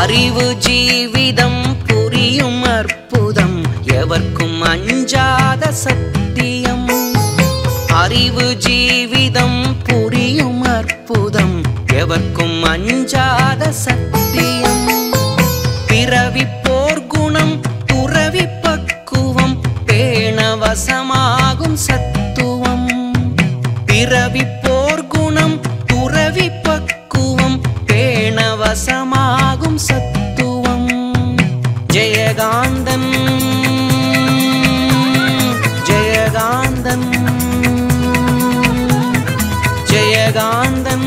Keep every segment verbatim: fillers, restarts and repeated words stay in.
அறிவு ஜீவிதம் புரியும் அற்புதம் எவர்க்கும் அஞ்சாத சத்தியம். அறிவு ஜீவிதம் புரியும் அற்புதம் எவர்க்கும் அஞ்சாத சத்தியம். பிறவி போர் குணம் துறவி பக்குவம் பேணவசமாகும் சத்துவம். பிறவி போர் குணம் துறவி பக்குவம் பேணவசமாகும் சத்துவம். ஜெயகாந்தன் ஜெயகாந்தன் ஜெயகாந்தன்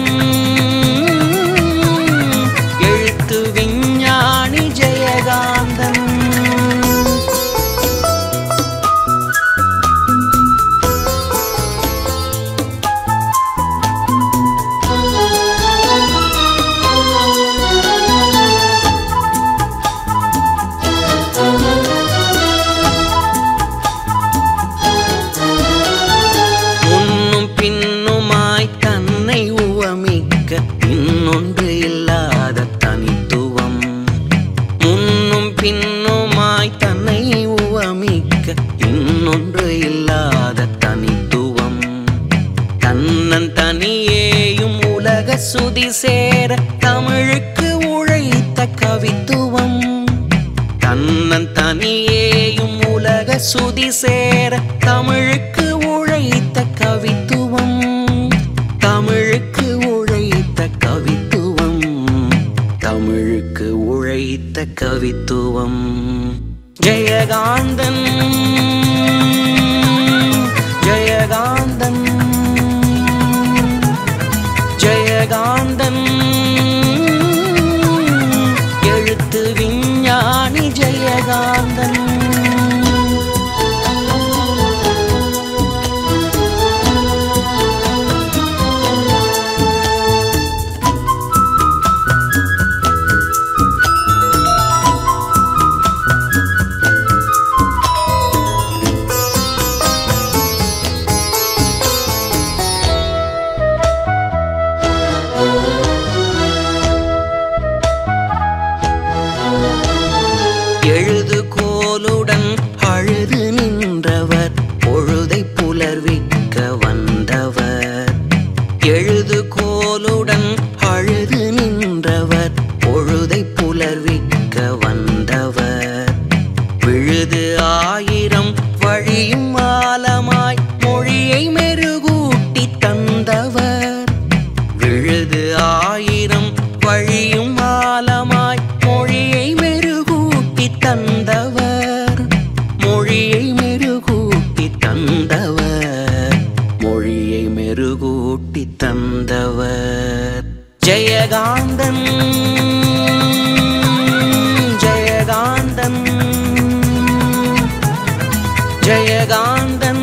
எழுத்து விஞ்ஞானி ஜெயகாந்தன். முன்னும் பின்னுமாய் தன்னை உவமிக்க இன்னொன்று இல்லாத தனித்துவம். முன்னும் பின்னுமாய் தன்னை உவமிக்க இன்னொன்று இல்லாத தனித்துவம். தன்னன் தனியேயும் உலக சுதி சேர தமிழுக்கு உழைத்த கவித்துவம். தன்னன் தனியேயும் உலக சுதி சேர தமிழுக்கு உழைத்த கவித்துவம். தமிழுக்கு உழைத்த கவித்துவம். தமிழுக்கு உழைத்த கவித்துவம். ஜெயகாந்தன் ஜெயகாந்தன் ஜெயகாந்தன் எழுத்து விஞ்ஞானி ஜெயகாந்தன். எழுதுகோலுடன் அழுது நின்றவர் பொழுதை புலர்விக்க வந்தவர். எழுதுகோலுடன் அழுது நின்றவர் பொழுதை புலர்விக்க வந்தவர். விழுது ஆயிரம் வழியும் ஆலமாய் மொழியை மெருகூட்டி தந்தவர். விழுது ஆயிரம் வழியும் ஆலமாய் மொழியை மெருகூட்டி தந்தவர். மொழியை மெருகூட்டி தந்தவர். மொழியை மெருகூட்டி தந்தவர். ஜெயகாந்தன் ஜெயகாந்தன் ஜெயகாந்தன்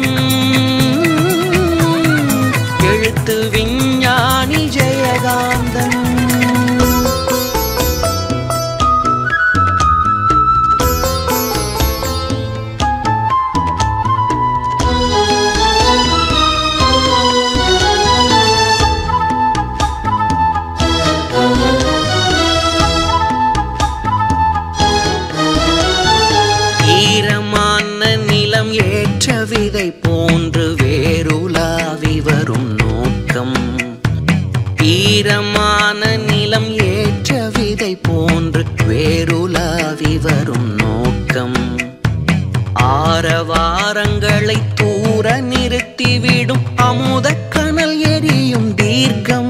எழுத்து விஞ்ஞானி ஜெயகாந்தன். ஈரமான நிலம் ஏற்ற விதை போன்று வேருலாவி வரும் நோக்கம். ஈரமான நிலம் ஏற்ற விதை போன்று வேருலாவி வரும் நோக்கம். ஆரவாரங்களை தூர நிறுத்திவிடும் அமுதக்கனல் எரியும் தீர்க்கம்.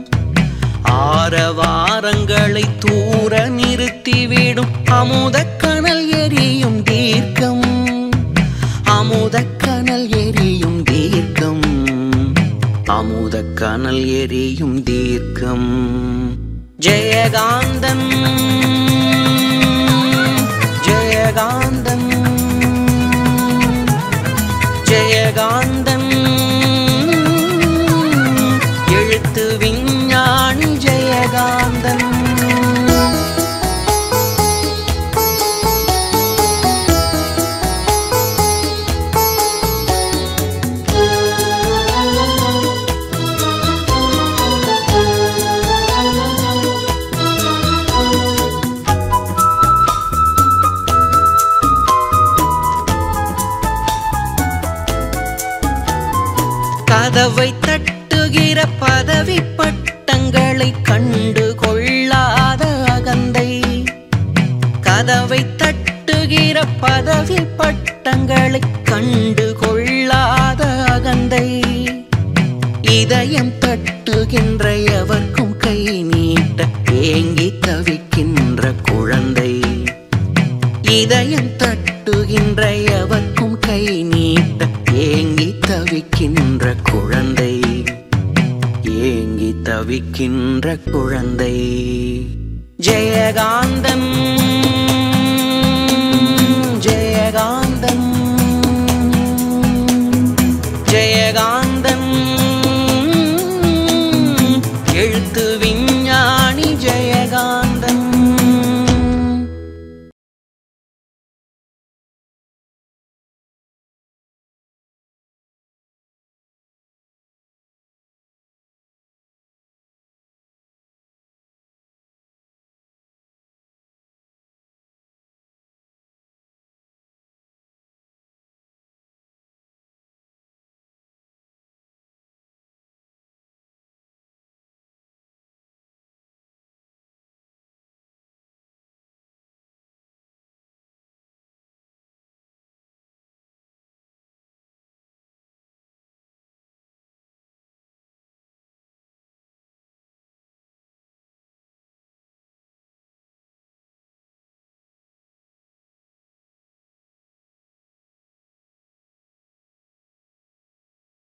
ஆரவாரங்களை தூர நிறுத்திவிடும் அமுதக்கனல் எரியும் தீர்க்கம். அமுதக்கனல் எரியும் தீர்க்கம். அமுதக்கனல் எரியும் தீர்க்கம். ஜெயகாந்தன் ஜெயகாந்தன் ஜெயகாந்தன் எழுத்து விஞ்ஞானி ஜெயகாந்தன். கதவை தட்டுகிற பதவி பட்டங்களை கண்டு கொள்ளாத அகந்தை, கதவை தட்டுகிற பதவி பட்டங்களை கண்டு கொள்ளாத அகந்தை, இதயம் தட்டுகின்ற எவர்க்கும் கை நீட்ட ஏங்கி தவிக்கின்ற குழந்தை, இதயம் தட்டுகின்ற எவர்க்கும் கை நீட்ட ஏங்கி தவிக்கின்ற குழந்தை, ஏங்கி தவிக்கின்ற குழந்தை. ஜெயகாந்தன் ஜெயகாந்தன் ஜெயகாந்தன் எழுத்து விஞ்ஞானி ஜெயகாந்தன்.